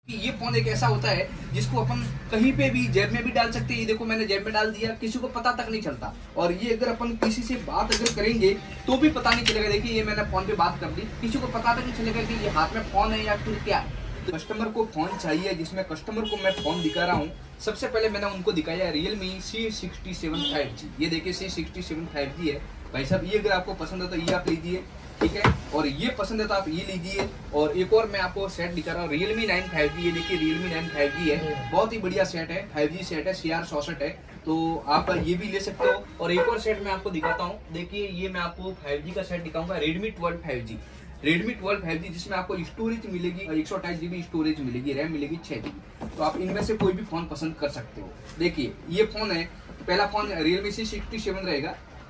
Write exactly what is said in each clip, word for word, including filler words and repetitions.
ये फोन एक ऐसा होता है जिसको अपन कहीं पे भी जेब में भी डाल सकते हैं। ये देखो मैंने जेब में डाल दिया, किसी को पता तक नहीं चलता। और ये अगर अपन किसी से बात अगर करेंगे तो भी पता नहीं चलेगा। देखिए ये मैंने फोन पे बात कर ली, किसी को पता तक नहीं चलेगा कि ये हाथ में फोन है या फिर क्या है। तो कस्टमर को फोन चाहिए, जिसमें कस्टमर को मैं फोन दिखा रहा हूँ। सबसे पहले मैंने उनको दिखाया Realme C sixty seven five G. ये देखिए C sixty seven five G है भाई साहब। ये अगर आपको पसंद है तो ये आप लीजिए, ठीक है। और ये पसंद है तो आप ये लीजिए। और एक और मैं आपको सेट दिखा रहा हूँ रियलमी नाइन फाइव जी। ये देखिए रियलमी नाइन फाइव जी है, बहुत ही बढ़िया सेट है, फाइव जी सेट है, सी आर चौसठ है, तो आप ये भी ले सकते हो। और एक और सेट मैं आपको दिखाता हूँ, देखिए ये मैं आपको फाइव जी का सेट दिखाऊंगा, Redmi twelve five G. Redmi twelve five G जिसमें आपको स्टोरेज मिलेगी एक सौ अट्ठाईस जीबी स्टोरेज मिलेगी, रैम मिलेगी छह जीबी। तो आप इनमें से कोई भी फोन पसंद कर सकते हो। देखिए ये फोन है, पहला phone Realme C sixty seven रहेगा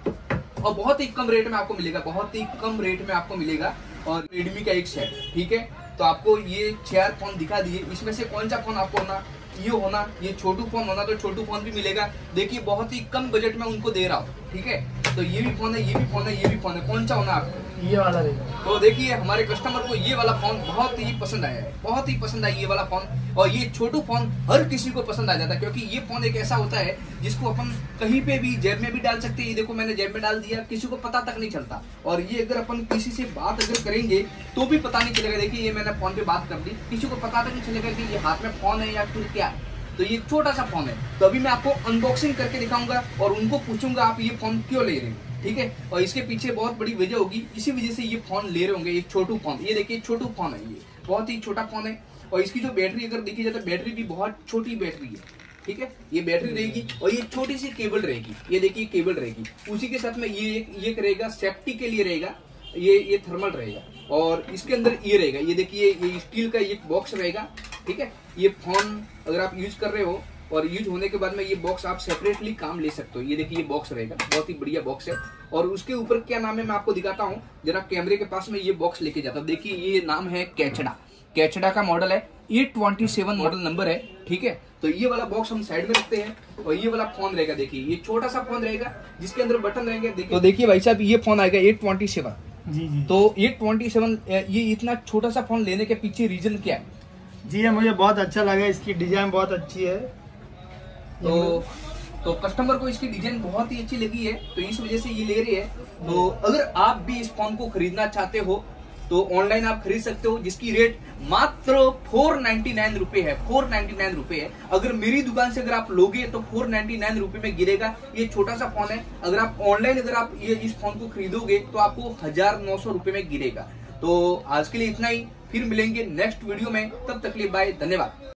और बहुत ही कम रेट में आपको मिलेगा, बहुत ही कम रेट में आपको मिलेगा। और रेडमी का एक सेट, ठीक है। तो आपको ये चार फोन दिखा दिए, इसमें से कौन सा फोन आपको होना, ये होना, ये छोटू फोन होना, तो छोटू फोन भी मिलेगा। देखिए बहुत ही कम बजट में उनको दे रहा हूँ, ठीक है। तो ये भी फोन है, ये भी फोन है, ये भी फोन है, कौन सा होना आपको? ये वाला रहेगा। तो देखिए हमारे कस्टमर को ये वाला फोन बहुत ही पसंद आया है, बहुत ही पसंद आया ये वाला फोन। और ये छोटू फोन हर किसी को पसंद आ जाता है, क्योंकि ये फोन एक ऐसा होता है जिसको अपन कहीं पे भी जेब में भी डाल सकते हैं। ये देखो मैंने जेब में डाल दिया, किसी को पता तक नहीं चलता। और ये अगर अपन किसी से बात अगर करेंगे तो भी पता नहीं चलेगा। देखिए ये मैंने फोन पे बात कर ली, किसी को पता तक नहीं चलेगा कि ये हाथ में फोन है या फिर क्या है। तो ये छोटा सा फोन है। तो अभी मैं आपको अनबॉक्सिंग करके दिखाऊंगा और उनको पूछूंगा आप ये फोन क्यों ले रहे हैं, ठीक है। और इसके पीछे बहुत बड़ी वजह होगी, इसी वजह से ये फोन ले रहे होंगे। ये छोटू फोन, ये देखिए छोटू फोन है, ये बहुत ही छोटा फोन है। और इसकी जो बैटरी अगर देखी जाए तो बैटरी भी बहुत छोटी बैटरी है, ठीक है। ये बैटरी रहेगी और ये छोटी सी केबल रहेगी, ये देखिए केबल रहेगी। उसी के साथ में ये ये रहेगा, सेफ्टी के लिए रहेगा, ये ये थर्मल रहेगा। और इसके अंदर ये रहेगा, ये देखिए ये स्टील का एक बॉक्स रहेगा, ठीक है। ये फोन अगर आप यूज कर रहे हो और यूज होने के बाद में ये बॉक्स आप सेपरेटली काम ले सकते हो। ये देखिए ये बॉक्स रहेगा, बहुत ही बढ़िया बॉक्स है। और उसके ऊपर क्या नाम है मैं आपको दिखाता हूँ, जरा कैमरे के पास में ये बॉक्स लेके जाता हूँ। देखिए ये नाम है कैचडा, कैचडा का मॉडल है, eight twenty seven model number है, ठीक है। तो ये वाला बॉक्स हम साइड में रखते हैं और ये वाला फोन रहेगा। देखिए ये छोटा सा फोन रहेगा जिसके अंदर बटन रहेंगे। देखिए तो देखिए भाई साहब ये फोन आएगा एट ट्वेंटी सेवन। जी जी। तो एट ट्वेंटी सेवन ये इतना छोटा सा फोन लेने के पीछे रीजन क्या है? जी ये मुझे बहुत अच्छा लगा, इसकी डिजाइन बहुत अच्छी है। तो तो कस्टमर को इसकी डिजाइन बहुत ही अच्छी लगी है, तो इस वजह से ये ले रही है। तो अगर आप भी इस फोन को खरीदना चाहते हो तो ऑनलाइन आप खरीद सकते हो, जिसकी रेट मात्र फोर नाइन्टी नाइन रुपए है, फोर नाइन्टी नाइन रुपए है। अगर मेरी दुकान से अगर आप लोगे तो फोर नाइन्टी नाइन रुपए में गिरेगा। ये छोटा सा फोन है, अगर आप ऑनलाइन अगर आप ये इस फोन को खरीदोगे तो आपको हजार नौ सौ रुपए में गिरेगा। तो आज के लिए इतना ही, फिर मिलेंगे नेक्स्ट वीडियो में, तब तक के लिए बाय, धन्यवाद।